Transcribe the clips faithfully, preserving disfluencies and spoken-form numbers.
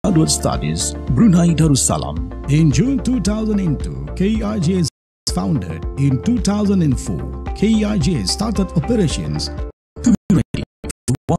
Graduate Studies, Brunei Darussalam. In June two thousand two, K I G S founded. In two thousand four, K I G S started operations to be ready for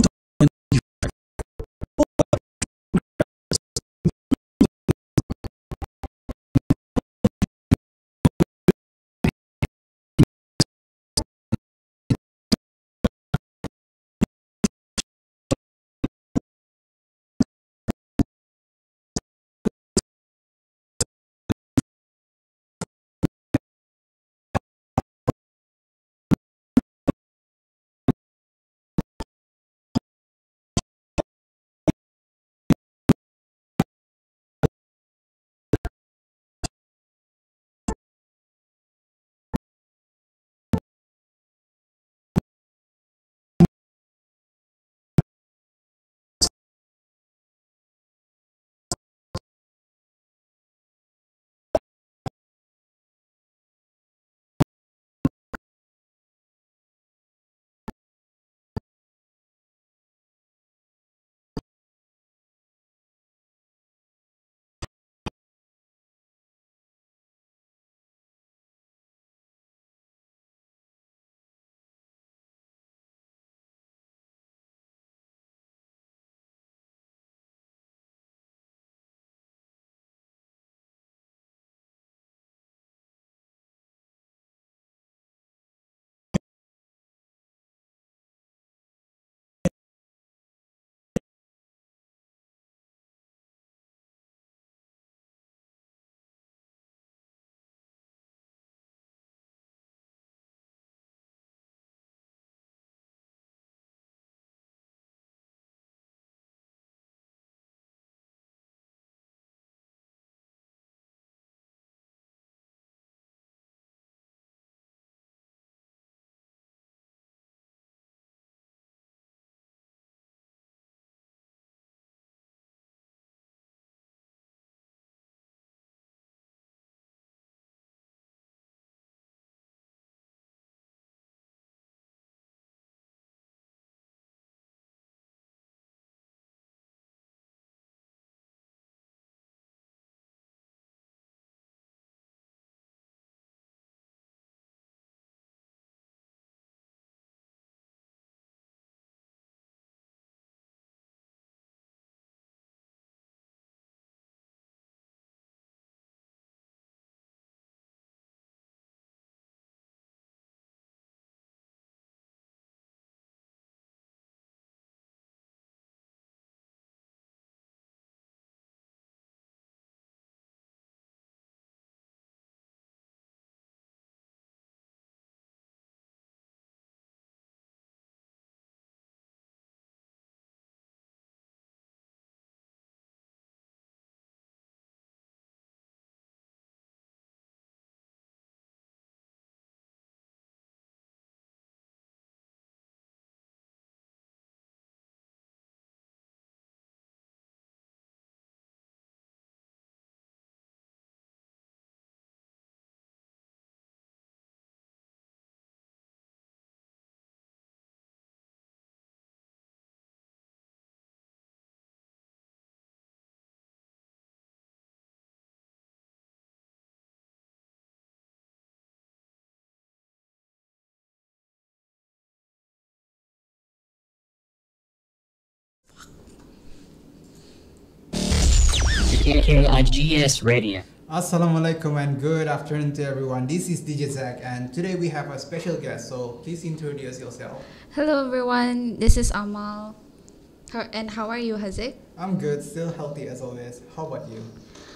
K I G S Radio. Assalamualaikum and good afternoon to everyone. This is D J Zach and today we have a special guest, so please introduce yourself. Hello everyone, this is Amal. How, and how are you, Hazik? I'm good, still healthy as always. How about you?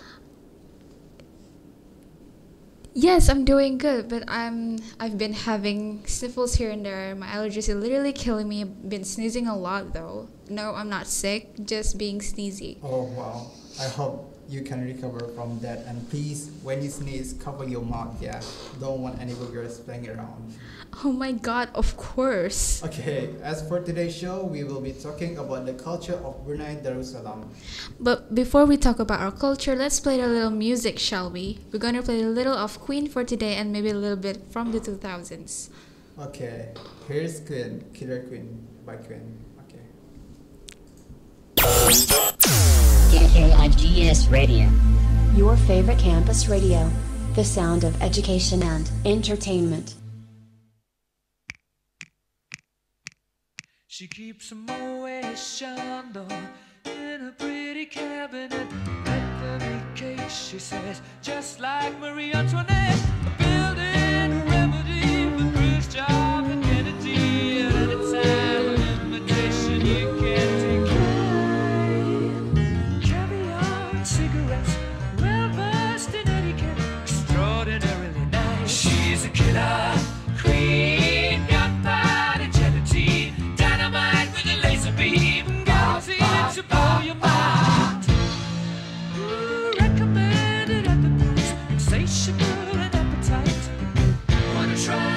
Yes, I'm doing good, but I'm I've been having sniffles here and there. My allergies are literally killing me. I've been sneezing a lot though. No, I'm not sick, just being sneezy. Oh wow, I hope you can recover from that, and please, when you sneeze, cover your mouth, yeah? Don't want any boogers playing around. Oh my god, of course. Okay, as for today's show, we will be talking about the culture of Brunei Darussalam. But before we talk about our culture, let's play a little music, shall we? We're gonna play a little of Queen for today and maybe a little bit from the two thousands. Okay, here's Queen, Killer Queen by Queen. Okay. K G S Radio. Your favorite campus radio. The sound of education and entertainment. She keeps a Moet Chandon in a pretty cabinet. Let them eat cake, she says, just like Marie Antoinette. Building a remedy for Khrushchev and Kennedy. At any time of imitation you can't decline. Caviar and cigarettes, well versed in etiquette, extraordinarily nice. She's a killer queen, gunpowder gelatine, dynamite with a laser beam, guaranteed to blow your mind. Ooh, recommended at the price, insatiable and appetite. Wanna try?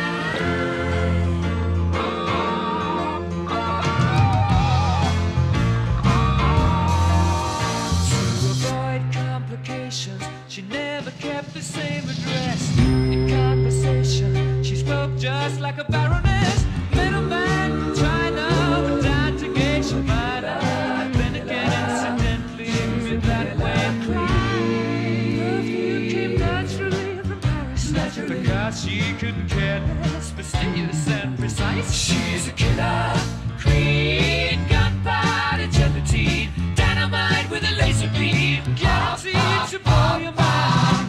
To avoid complications, she never kept the same address. In conversation, she spoke just like a baroness. Middleman from China, but down to Geisha Minor. Then again, incidentally, with that way of crying. Perfume came naturally from Paris, naturally, because she couldn't care less, fastidious and precise. She's a killer queen, gunpowder gelatine, dynamite with a laser beam, guaranteed to blow your mind.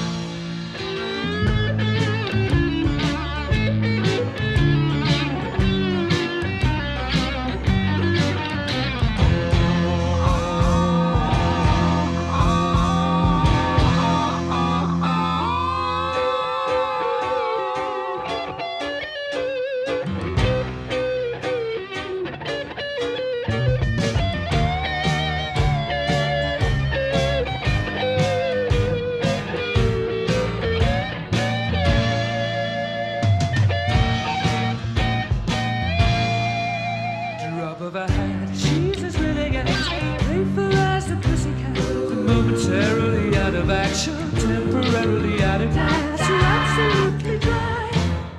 Drop of a hat, she's as willing as playful as the pussycat. Momentarily out of action, temporarily out of gas, you're absolutely dry.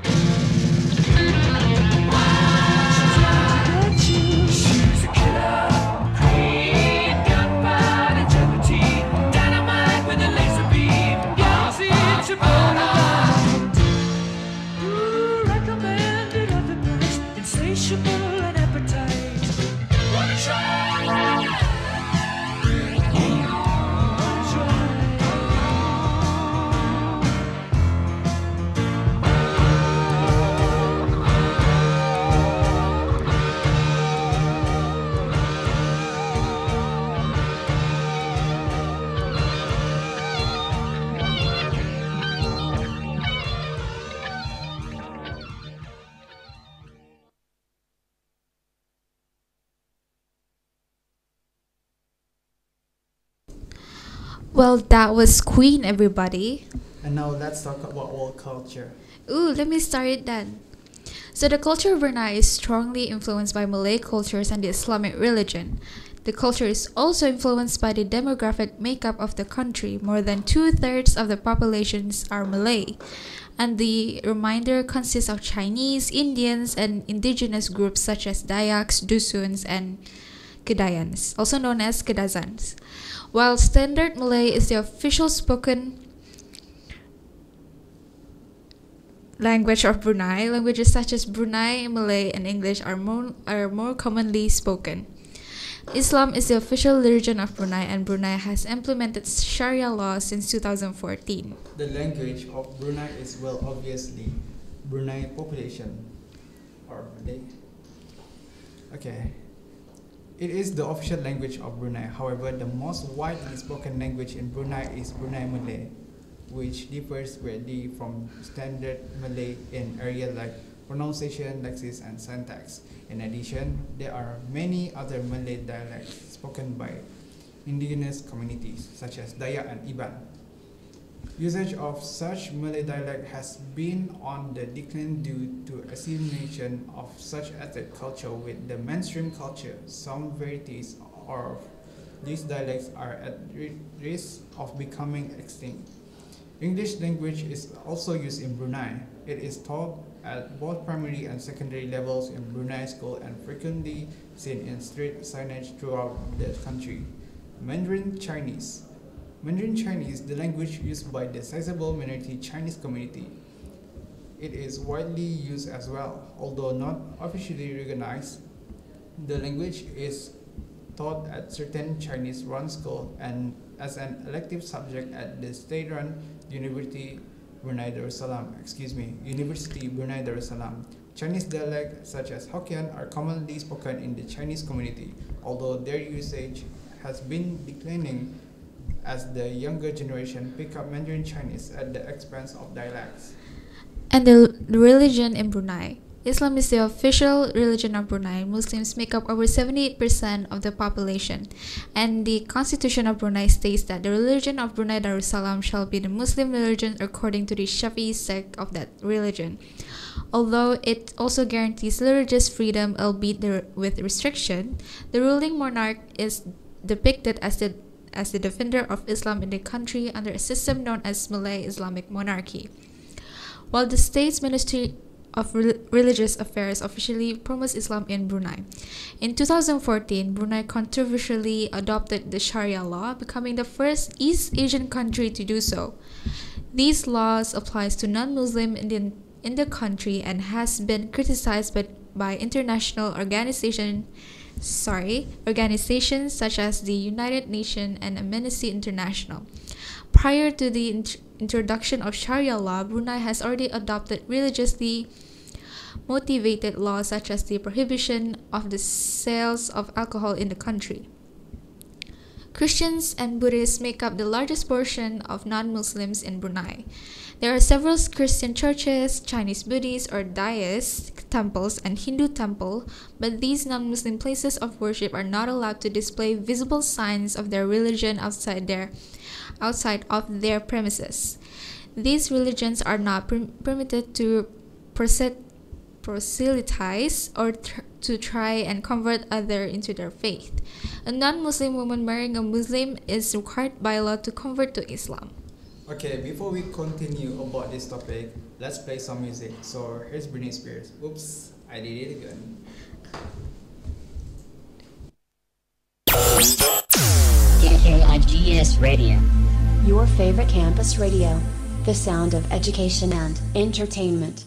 She's out to get you. She's a killer queen, gunpowder gelatine, dynamite with a laser beam, guaranteed to blow your mind. Ooh, recommended at the price, insatiable and appetite. Wanna try? Well, that was Queen, everybody. And now let's talk about world culture. Ooh, let me start it then. So the culture of Brunei is strongly influenced by Malay cultures and the Islamic religion. The culture is also influenced by the demographic makeup of the country. More than two-thirds of the populations are Malay, and the remainder consists of Chinese, Indians, and indigenous groups such as Dayaks, Dusuns, and Kedayans, also known as Kedazans. While Standard Malay is the official spoken language of Brunei, languages such as Brunei Malay and English are more, are more commonly spoken. Islam is the official religion of Brunei, and Brunei has implemented Sharia law since two thousand fourteen. The language of Brunei is, well, obviously Brunei population or Malay. Okay. It is the official language of Brunei. However, the most widely spoken language in Brunei is Brunei Malay, which differs greatly from Standard Malay in areas like pronunciation, lexis, and syntax. In addition, there are many other Malay dialects spoken by indigenous communities such as Dayak and Iban. Usage of such Malay dialect has been on the decline due to assimilation of such ethnic culture with the mainstream culture. Some varieties of these dialects are at risk of becoming extinct. English language is also used in Brunei. It is taught at both primary and secondary levels in Brunei school and frequently seen in street signage throughout the country. Mandarin Chinese. Mandarin Chinese, the language used by the sizable minority Chinese community. It is widely used as well, although not officially recognized. The language is taught at certain Chinese-run schools and as an elective subject at the state-run University Brunei Darussalam. Excuse me, University Brunei Darussalam. Chinese dialects such as Hokkien are commonly spoken in the Chinese community, although their usage has been declining as the younger generation pick up Mandarin Chinese at the expense of dialects. And the religion in Brunei. Islam is the official religion of Brunei. Muslims make up over seventy-eight percent of the population, and the Constitution of Brunei states that the religion of Brunei Darussalam shall be the Muslim religion according to the Shafi'i sect of that religion. Although it also guarantees religious freedom, albeit with restriction, the ruling monarch is depicted as the as the defender of Islam in the country under a system known as Malay Islamic monarchy. While the state's Ministry of Re- Religious Affairs officially promotes Islam in Brunei. In two thousand fourteen, Brunei controversially adopted the Sharia law, becoming the first East Asian country to do so. These laws applies to non-Muslim in the, in the country and has been criticized by, by international organization, sorry, organizations such as the United Nations and Amnesty International. Prior to the int- introduction of Sharia law, Brunei has already adopted religiously motivated laws such as the prohibition of the sales of alcohol in the country. Christians and Buddhists make up the largest portion of non-Muslims in Brunei. There are several Christian churches, Chinese Buddhist or Daist temples, and Hindu temple, but these non-Muslim places of worship are not allowed to display visible signs of their religion outside their outside of their premises. These religions are not per- permitted to proselytize or tr- to try and convert others into their faith. A non-Muslim woman marrying a Muslim is required by law to convert to Islam. Okay, before we continue about this topic, let's play some music. So here's Britney Spears. Oops, I did it again. K I G S Radio. Your favorite campus radio. The sound of education and entertainment.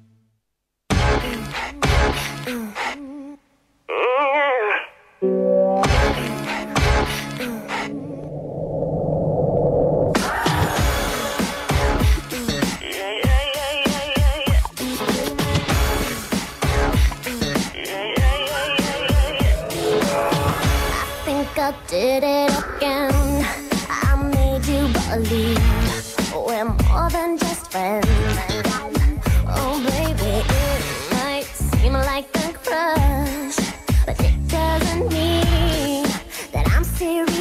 I did it again. I made you believe we're more than just friends. Oh baby, it might seem like a crush, but it doesn't mean that I'm serious.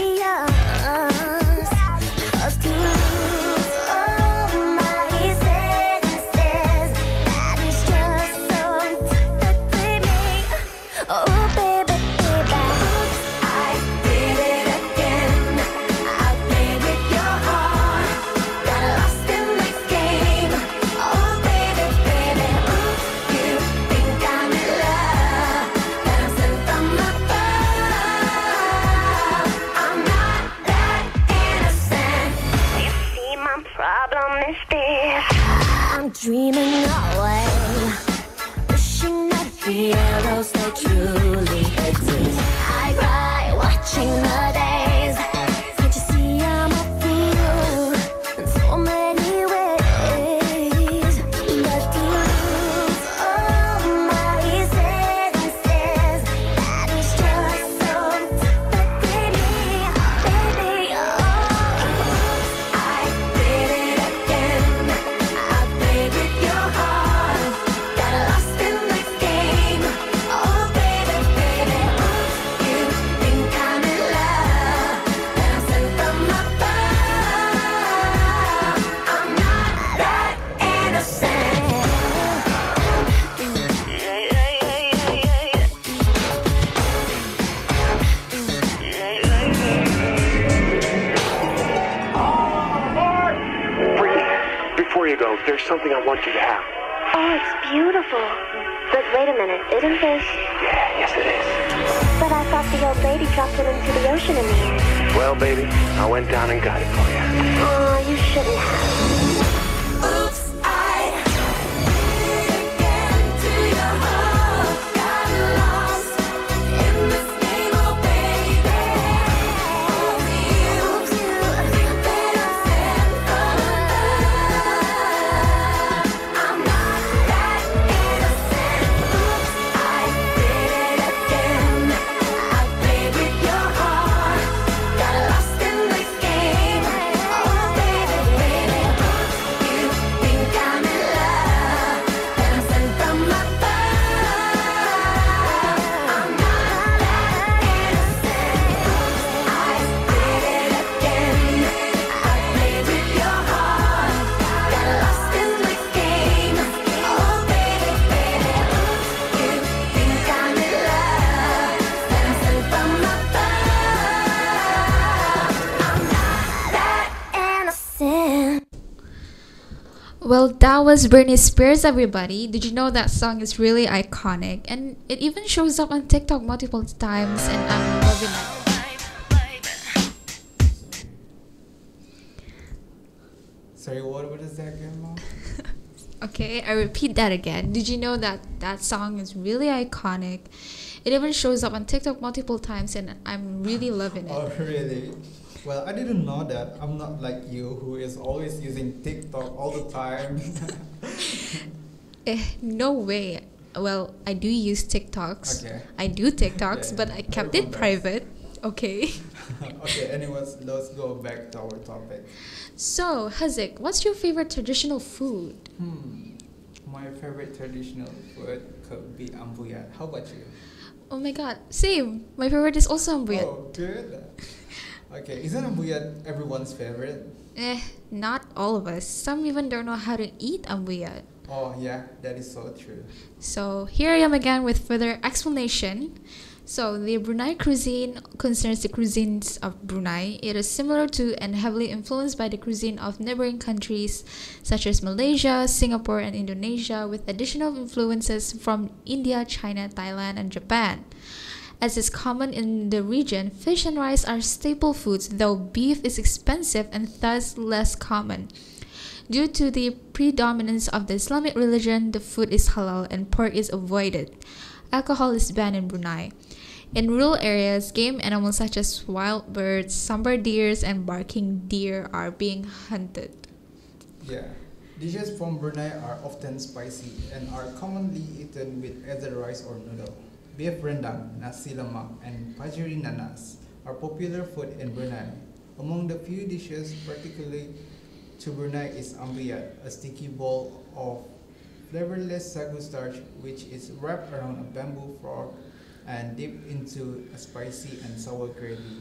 'Cause to lose all my senses, that is just so typically me. Oh baby, baby, I did it again. I played with your heart, got lost in this game. Oh baby, baby, oops, you think I'm in love, that I'm sent from above. I'm not that innocent. You see, my problem is this: I'm dreaming away, wishing that heroes they truly exist. I cry watching the days. Can't you see I'm a fool in so many ways? But to lose all my senses, that is just so typically me, baby. Oh, I did it again. I played with your heart, got lost in this game. Oh baby, baby, oops, you think I'm in love, that I'm sent from above. I'm not that innocent. Before you go, there's something I want you to have. Oh, it's beautiful. But wait a minute, isn't this? Yeah, yes it is. But I thought the old lady dropped it into the ocean in the end. Well, baby, I went down and got it for you. Oh, you shouldn't have. Oops, I did it again to your heart. Got lost in this game, oh baby. Only you that I stand for love. I'm not that innocent. Oops, I did it again. I played with your heart. Got lost in this game. Oh baby, baby, you think I'm in love, and I'm sent from above. I'm not that innocent. I did it again. I played with your heart. Got lost in this game. Oh baby, baby, you think I'm in love, and I'm sent from above. I'm not that innocent. Well, that was Britney Spears, everybody. Did you know that song is really iconic? And it even shows up on TikTok multiple times, and I'm loving it. Sorry, what, what is that again, Mom? Okay, I repeat that again. Did you know that that song is really iconic? It even shows up on TikTok multiple times, and I'm really loving it. Oh, really? Well, I didn't know that. I'm not like you, who is always using TikTok all the time. Eh, no way. Well, I do use TikToks. Okay. I do TikToks, Okay. but I kept Very it nice. private. Okay. Okay, anyways, let's go back to our topic. So, Hazik, what's your favorite traditional food? Hmm. My favorite traditional food could be ambuyat. How about you? Oh my god, same. My favorite is also ambuyat. Oh, good. Okay, isn't ambuyat everyone's favorite? Eh, not all of us. Some even don't know how to eat ambuyat. Oh, yeah, that is so true. So here I am again with further explanation. So the Brunei cuisine concerns the cuisines of Brunei. It is similar to and heavily influenced by the cuisine of neighboring countries such as Malaysia, Singapore, and Indonesia, with additional influences from India, China, Thailand, and Japan. As is common in the region, fish and rice are staple foods, though beef is expensive and thus less common. Due to the predominance of the Islamic religion, the food is halal and pork is avoided. Alcohol is banned in Brunei. In rural areas, game animals such as wild birds, sambar deers, and barking deer are being hunted. Yeah. Dishes from Brunei are often spicy and are commonly eaten with either rice or noodle. Beef rendang, nasi lemak, and pajeri nanas are popular food in Brunei. Among the few dishes particularly to Brunei is ambuyat, a sticky ball of flavorless sagu starch which is wrapped around a bamboo fork and dipped into a spicy and sour gravy,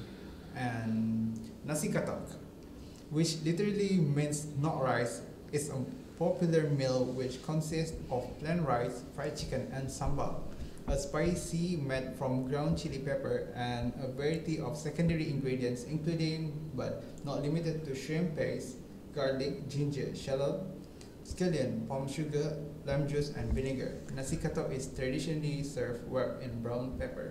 and nasi katak, which literally means not rice, is a popular meal which consists of plain rice, fried chicken, and sambal, a spicy made from ground chili pepper, and a variety of secondary ingredients including but not limited to shrimp paste, garlic, ginger, shallot, scallion, palm sugar, lime juice, and vinegar. Nasi katak is traditionally served wrapped in brown pepper.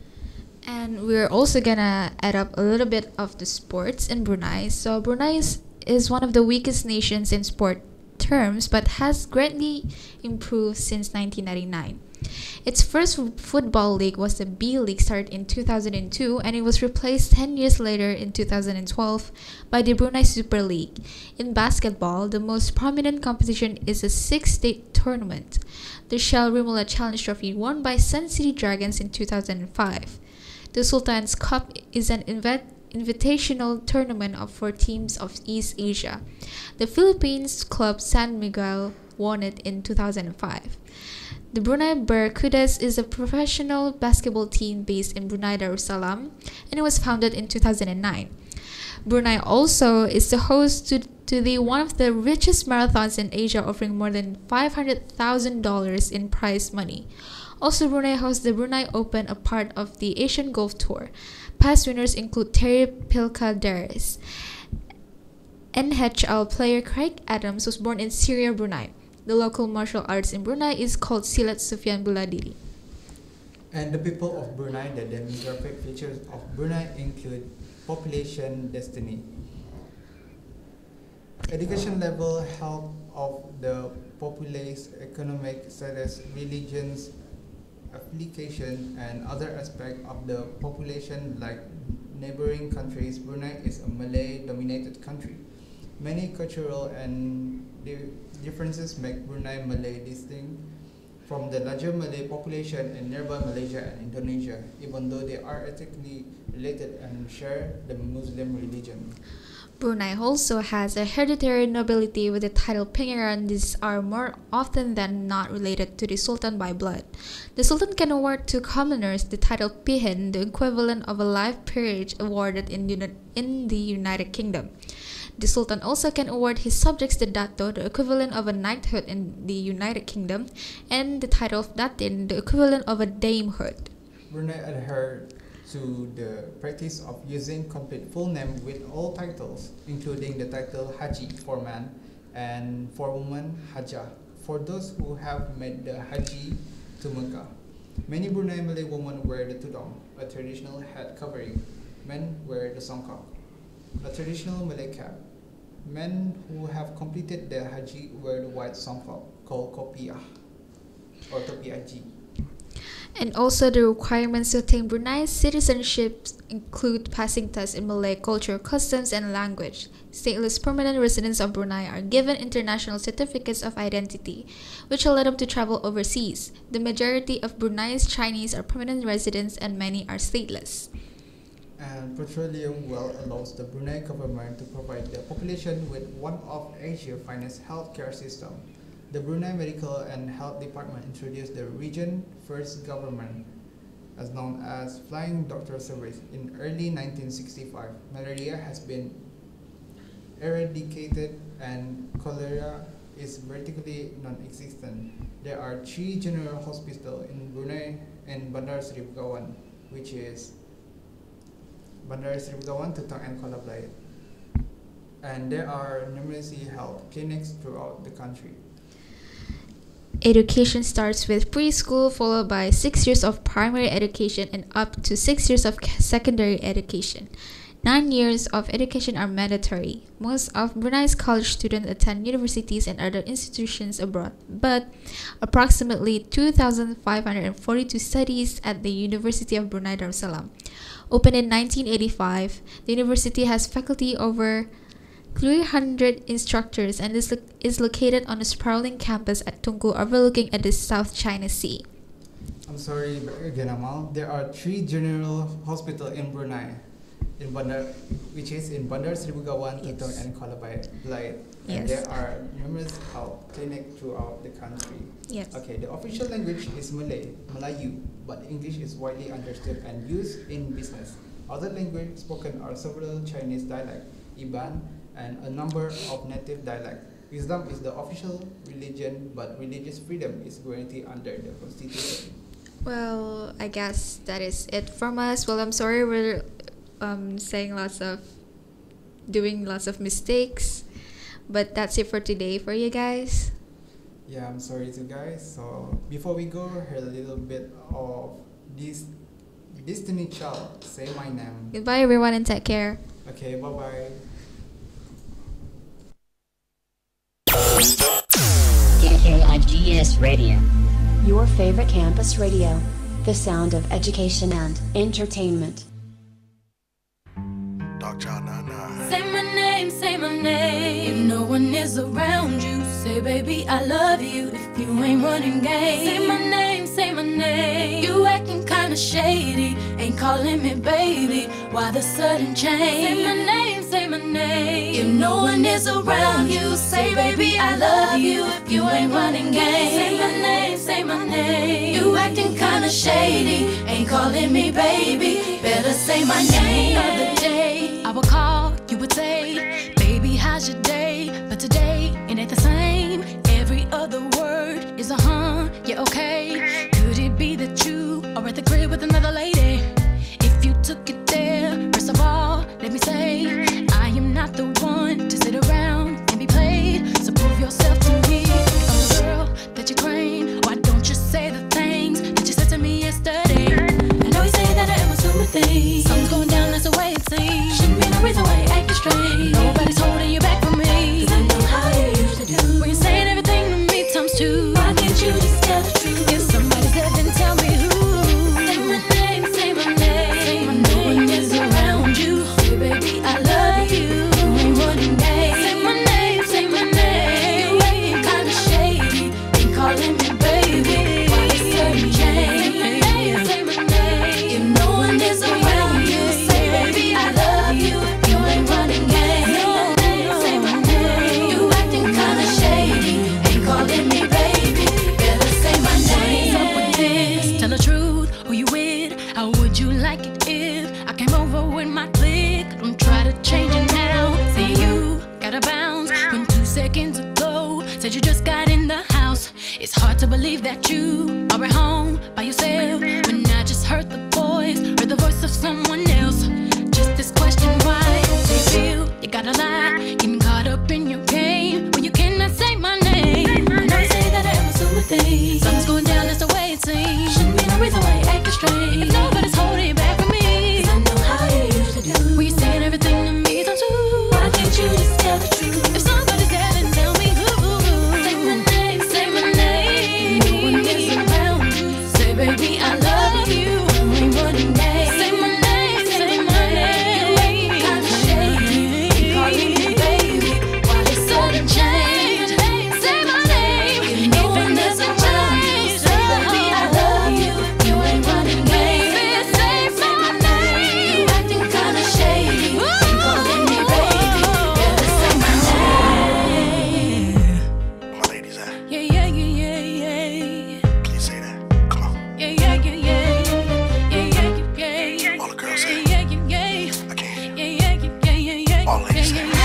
And we're also gonna add up a little bit of the sports in Brunei. So Brunei is, is one of the weakest nations in sport terms, but has greatly improved since nineteen ninety-nine. Its first football league was the B League, started in two thousand two, and it was replaced ten years later in two thousand twelve by the Brunei Super League. In basketball, the most prominent competition is a six-state tournament, the Shell Rimula Challenge Trophy, won by Sun City Dragons in two thousand five. The Sultan's Cup is an invet invitational tournament of for teams of East Asia. The Philippines club San Miguel won it in two thousand five. The Brunei Barracudas is a professional basketball team based in Brunei Darussalam, and it was founded in two thousand nine. Brunei also is the host to, to the one of the richest marathons in Asia, offering more than five hundred thousand dollars in prize money. Also, Brunei hosts the Brunei Open, a part of the Asian Golf Tour. Past winners include Terry Pilkadaris. N H L player Craig Adams was born in Syria, Brunei. The local martial arts in Brunei is called Silat Sufyan Buladiri. And the people of Brunei, the demographic features of Brunei include population destiny. Education level, health of the populace, economic status, religions, application, and other aspects of the population like neighboring countries. Brunei is a Malay-dominated country. Many cultural and di differences make Brunei Malay distinct from the larger Malay population in nearby Malaysia and Indonesia, even though they are ethnically related and share the Muslim religion. Brunei also has a hereditary nobility with the title Pangeran. These are more often than not related to the Sultan by blood. The Sultan can award to commoners the title Pihen, the equivalent of a life peerage awarded in, uni in the United Kingdom. The Sultan also can award his subjects the Dato, the equivalent of a knighthood in the United Kingdom, and the title of Datin, the equivalent of a damehood. Brunei adhered to the practice of using complete full name with all titles, including the title Haji for man and for woman Hajah, for those who have made the Haji to Mecca. Many Brunei Malay women wear the tudong, a traditional head covering. Men wear the songkok, a traditional Malay cap. Men who have completed the Haji wear the white songkok called kopiah or topi haji. And also the requirements to attain Brunei's citizenship include passing tests in Malay culture, customs, and language. Stateless permanent residents of Brunei are given international certificates of identity, which allow them to travel overseas. The majority of Brunei's Chinese are permanent residents and many are stateless. And petroleum well allows the Brunei government to provide the population with one of Asia's finest healthcare system. The Brunei Medical and Health Department introduced the region first government, as known as Flying Doctor Service, in early nineteen sixty-five. Malaria has been eradicated and cholera is practically non-existent. There are three general hospitals in Brunei and Bandar Seri Begawan, which is Bandar Seri Begawan, Tutang, and Kuala Belait. And there are numerous health clinics throughout the country. Education starts with preschool, followed by six years of primary education and up to six years of secondary education. Nine years of education are mandatory. Most of Brunei's college students attend universities and other institutions abroad, but approximately two thousand five hundred forty-two studies at the University of Brunei Darussalam. Opened in nineteen eighty-five, the university has faculty over three hundred instructors and is, lo is located on a sprawling campus at Tunku, overlooking at the South China Sea. I'm sorry, but again, Amal, there are three general hospitals in Brunei, in Bandar, which is in Bandar Seri Begawan, Tutong, and Kuala Belait. And Yes. there are numerous health clinics throughout the country. Yes. Okay, the official language is Malay, Melayu, but English is widely understood and used in business. Other languages spoken are several Chinese dialects, Iban, and a number of native dialects. Islam is the official religion, but religious freedom is guaranteed under the constitution. Well, I guess that is it from us. Well, I'm sorry we're um, saying lots of, doing lots of mistakes, but that's it for today for you guys. Yeah, I'm sorry too, guys. So before we go, here's a little bit of this Destiny Child, Say My Name. Goodbye, everyone, and take care. Okay, bye bye. K I G S Radio. Your favorite campus radio. The sound of education and entertainment. Dog Child nine nine. Say my name, say my name. If no one is around you, say baby I love you. If you ain't running game, say my name, say my name. You acting kinda shady, ain't calling me baby. Why the sudden change? Say my name, say my name. If no one is around you, say baby I love you. If you ain't running game, say my name, say my name. You acting kinda shady, ain't calling me baby. Better say my name. The other day I would call, you would say, baby, how's your day? But today, it ain't the same. Every other word is a huh, yeah, okay. Could it be that you are at the crib with another lady? If you took it there, first of all, let me say, I am not the one to sit around and be played. So prove yourself to me. If I'm the girl that you claim, why don't you say the things that you said to me yesterday? I know you say that I am assuming things. Something's going down, that's the way it seems. believe that you are at home by yourself when I just heard the voice, heard the voice of someone else. Just this question, why do you feel you gotta lie, getting caught up in your game when you cannot say my name? I know you say that I am assuming things, something's going down, that's the way it seems. Shouldn't be no reason why you acting strange. If nobody's holding you back from me, 'cause I know how you usually do. When you're saying everything to me, don't you? Why can't you just tell the truth? If somebody's there, then tell me who. Say my name, say my name. No one is around you. Say, baby, I love you. You ain't running gay. Say my name, say my name. You ain't kinda shady. You calling me baby. Why they sudden change? Say my name. No one is around you. Say, baby, I love you. You ain't running gay. Say my name. You acting kinda shady. You calling me baby. Better say my name. My ladies, uh, Yeah, yeah, yeah, yeah, yeah. please say that. Come on. Yeah, yeah, yeah, yeah. Yeah, yeah, yeah, yeah. All the girls say Yeah, yeah, yeah, yeah. I can't. Yeah, yeah, yeah, yeah, yeah. All ladies say Yeah, yeah,